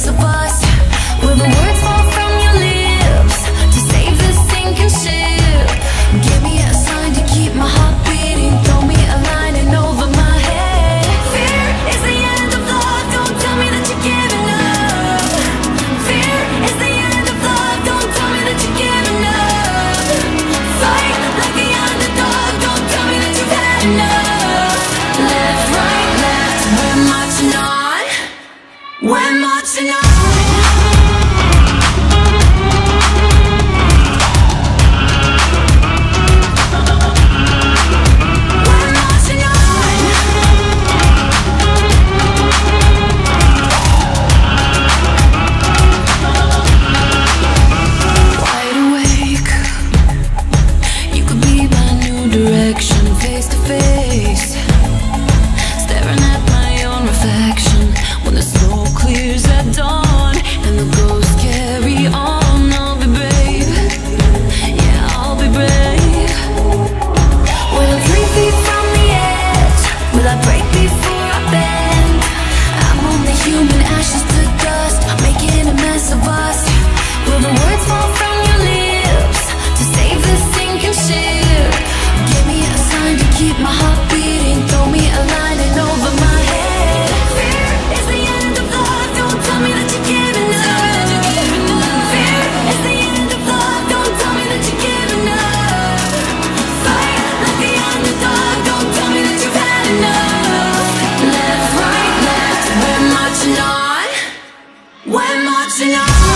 mess of us? Will the words fall from your lips to save this sinking ship? Give me a sign to keep my heart beating. Throw me a line and over my head. Fear is the end of love. Don't tell me that you're giving up. Fear is the end of love. Don't tell me that you're giving up. Fight like a underdog. Don't tell me that you've had enough. Left, right, left. We're marching on. We're marching on. Direction, face to face, staring at my own reflection. When the smoke clears at dawn and the ghosts carry on, I'll be brave, yeah, I'll be brave. When I'm 3 feet from the edge, will I break before I bend? I'm only human, ashes to dust, making a mess of us. Will the words fall from your lips to save this sinking ship? Give me a sign to keep my heart beating. Throw me a line and over my head. Fear is the end of love. Don't tell me that you're giving up. Fear is the end of love. Don't tell me that you're giving up. Fight like the underdog. Don't tell me that you've had enough. Left, right, left. We're marching on. We're marching on.